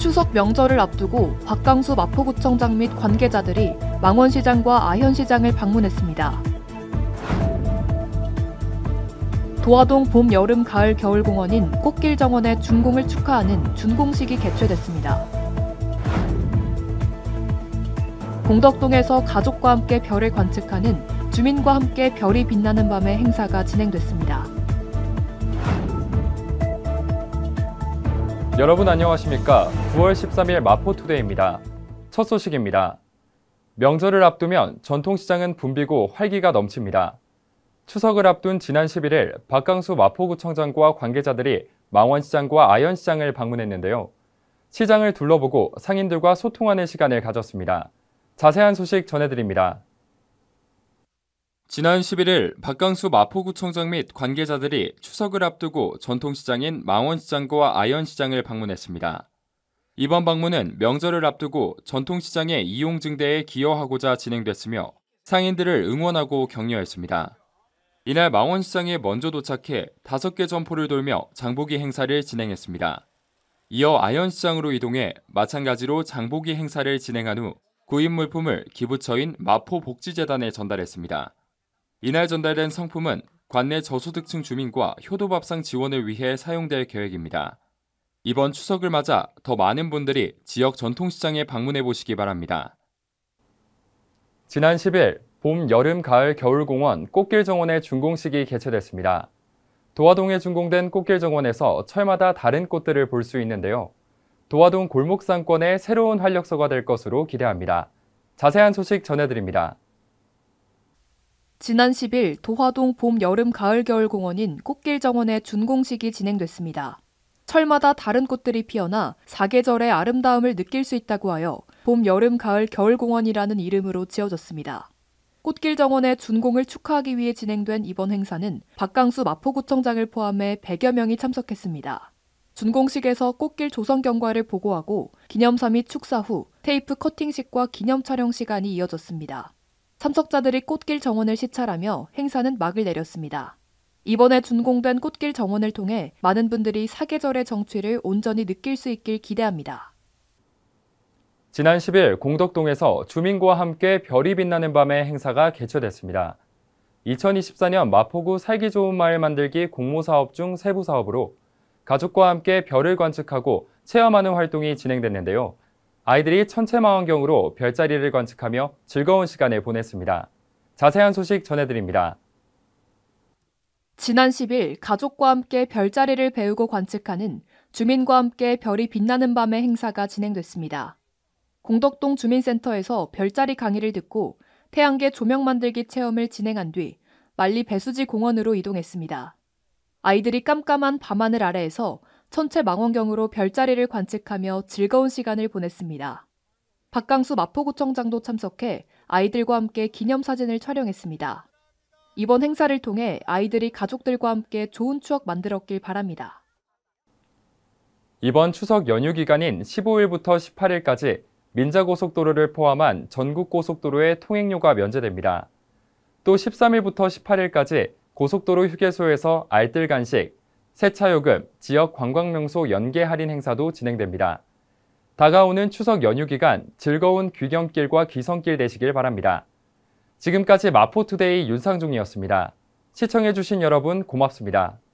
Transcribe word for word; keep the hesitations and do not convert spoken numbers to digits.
추석 명절을 앞두고 박강수 마포구청장 및 관계자들이 망원시장과 아현시장을 방문했습니다. 도화동 봄, 여름, 가을, 겨울 공원인 꽃길 정원의 준공을 축하하는 준공식이 개최됐습니다. 공덕동에서 가족과 함께 별을 관측하는 주민과 함께 별이 빛나는 밤의 행사가 진행됐습니다. 여러분 안녕하십니까? 구월 십삼일 마포투데이입니다. 첫 소식입니다. 명절을 앞두면 전통시장은 붐비고 활기가 넘칩니다. 추석을 앞둔 지난 십일일 박강수 마포구청장과 관계자들이 망원시장과 아현시장을 방문했는데요. 시장을 둘러보고 상인들과 소통하는 시간을 가졌습니다. 자세한 소식 전해드립니다. 지난 십일일 박강수 마포구청장 및 관계자들이 추석을 앞두고 전통시장인 망원시장과 아현시장을 방문했습니다. 이번 방문은 명절을 앞두고 전통시장의 이용 증대에 기여하고자 진행됐으며 상인들을 응원하고 격려했습니다. 이날 망원시장에 먼저 도착해 다섯 개 점포를 돌며 장보기 행사를 진행했습니다. 이어 아현시장으로 이동해 마찬가지로 장보기 행사를 진행한 후 구입 물품을 기부처인 마포복지재단에 전달했습니다. 이날 전달된 상품은 관내 저소득층 주민과 효도밥상 지원을 위해 사용될 계획입니다. 이번 추석을 맞아 더 많은 분들이 지역 전통시장에 방문해 보시기 바랍니다. 지난 십일 봄, 여름, 가을, 겨울 공원 꽃길 정원의 준공식이 개최됐습니다. 도화동에 준공된 꽃길 정원에서 철마다 다른 꽃들을 볼 수 있는데요. 도화동 골목상권의 새로운 활력소가 될 것으로 기대합니다. 자세한 소식 전해드립니다. 지난 십일 도화동 봄, 여름, 가을, 겨울 공원인 꽃길 정원의 준공식이 진행됐습니다. 철마다 다른 꽃들이 피어나 사계절의 아름다움을 느낄 수 있다고 하여 봄, 여름, 가을, 겨울 공원이라는 이름으로 지어졌습니다. 꽃길 정원의 준공을 축하하기 위해 진행된 이번 행사는 박강수 마포구청장을 포함해 백여 명이 참석했습니다. 준공식에서 꽃길 조성 경과를 보고하고 기념사 및 축사 후 테이프 커팅식과 기념 촬영 시간이 이어졌습니다. 참석자들이 꽃길 정원을 시찰하며 행사는 막을 내렸습니다. 이번에 준공된 꽃길 정원을 통해 많은 분들이 사계절의 정취를 온전히 느낄 수 있길 기대합니다. 지난 십일 공덕동에서 주민과 함께 별이 빛나는 밤의 행사가 개최됐습니다. 이천이십사년 마포구 살기 좋은 마을 만들기 공모사업 중 세부 사업으로 가족과 함께 별을 관측하고 체험하는 활동이 진행됐는데요. 아이들이 천체망원경으로 별자리를 관측하며 즐거운 시간을 보냈습니다. 자세한 소식 전해드립니다. 지난 십일 가족과 함께 별자리를 배우고 관측하는 주민과 함께 별이 빛나는 밤의 행사가 진행됐습니다. 공덕동 주민센터에서 별자리 강의를 듣고 태양계 조명 만들기 체험을 진행한 뒤 만리 배수지 공원으로 이동했습니다. 아이들이 깜깜한 밤하늘 아래에서 천체 망원경으로 별자리를 관측하며 즐거운 시간을 보냈습니다. 박강수 마포구청장도 참석해 아이들과 함께 기념사진을 촬영했습니다. 이번 행사를 통해 아이들이 가족들과 함께 좋은 추억 만들었길 바랍니다. 이번 추석 연휴 기간인 십오일부터 십팔일까지 민자고속도로를 포함한 전국 고속도로의 통행료가 면제됩니다. 또 십삼일부터 십팔일까지 고속도로 휴게소에서 알뜰 간식, 세차요금, 지역 관광명소 연계 할인 행사도 진행됩니다. 다가오는 추석 연휴 기간 즐거운 귀경길과 귀성길 되시길 바랍니다. 지금까지 마포투데이 윤상중이었습니다. 시청해주신 여러분 고맙습니다.